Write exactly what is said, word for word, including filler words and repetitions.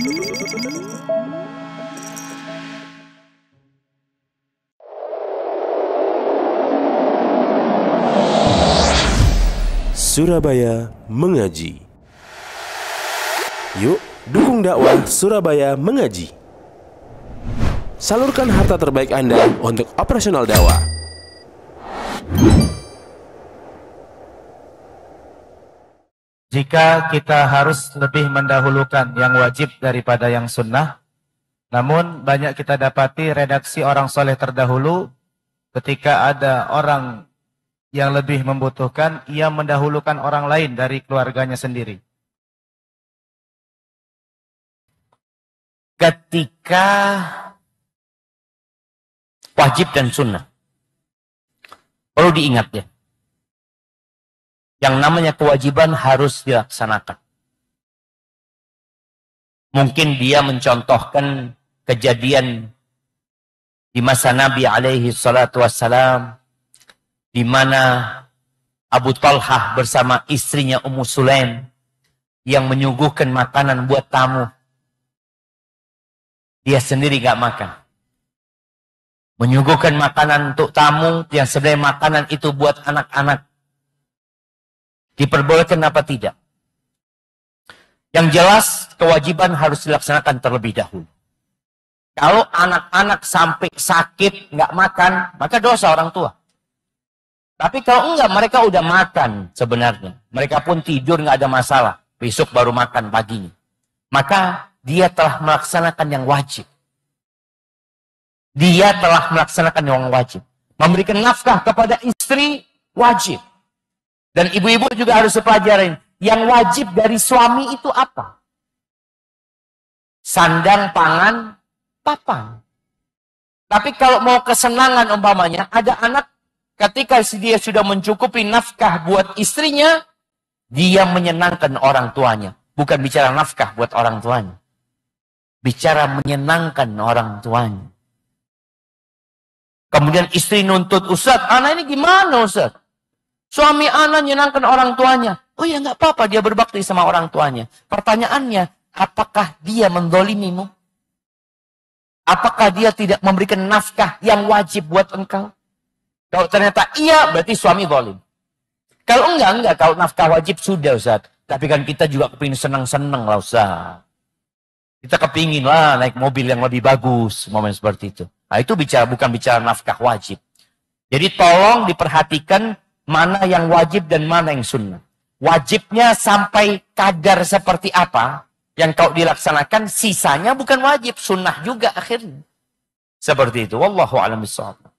Surabaya Mengaji. Yuk, dukung dakwah Surabaya Mengaji. Salurkan harta terbaik Anda untuk operasional dakwah. Jika kita harus lebih mendahulukan yang wajib daripada yang sunnah, namun banyak kita dapati redaksi orang soleh terdahulu, ketika ada orang yang lebih membutuhkan, ia mendahulukan orang lain dari keluarganya sendiri. Ketika wajib dan sunnah, perlu diingat ya, yang namanya kewajiban harus dilaksanakan. Mungkin dia mencontohkan kejadian di masa Nabi alaihi salatu wassalam, di mana Abu Talhah bersama istrinya Ummu Sulaim yang menyuguhkan makanan buat tamu. Dia sendiri gak makan. Menyuguhkan makanan untuk tamu yang sebenarnya makanan itu buat anak-anak. Diperbolehkan apa tidak? Yang jelas kewajiban harus dilaksanakan terlebih dahulu. Kalau anak-anak sampai sakit gak makan, maka dosa orang tua. Tapi kalau enggak, mereka udah makan sebenarnya. Mereka pun tidur, enggak ada masalah. Besok baru makan paginya. Maka dia telah melaksanakan yang wajib. Dia telah melaksanakan yang wajib. Memberikan nafkah kepada istri, wajib. Dan ibu-ibu juga harus pelajarin. Yang wajib dari suami itu apa? Sandang, pangan, papan. Tapi kalau mau kesenangan umpamanya, ada anak ketika dia sudah mencukupi nafkah buat istrinya, dia menyenangkan orang tuanya. Bukan bicara nafkah buat orang tuanya. Bicara menyenangkan orang tuanya. Kemudian istri nuntut, Ustaz, anak ini gimana Ustaz? Suami anak menyenangkan orang tuanya. Oh ya nggak apa-apa, dia berbakti sama orang tuanya. Pertanyaannya, apakah dia mendolimimu? Apakah dia tidak memberikan nafkah yang wajib buat engkau? Kalau ternyata iya, berarti suami zalim. Kalau enggak, enggak. Kalau nafkah wajib sudah, Ustaz. Tapi kan kita juga kepingin senang-senang lah, Ustaz. Kita kepingin lah naik mobil yang lebih bagus, momen seperti itu. Nah, itu bicara bukan bicara nafkah wajib. Jadi tolong diperhatikan mana yang wajib dan mana yang sunnah. Wajibnya sampai kadar seperti apa yang kau dilaksanakan, sisanya bukan wajib, sunnah juga akhirnya. Seperti itu. Wallahu a'lam bishawab.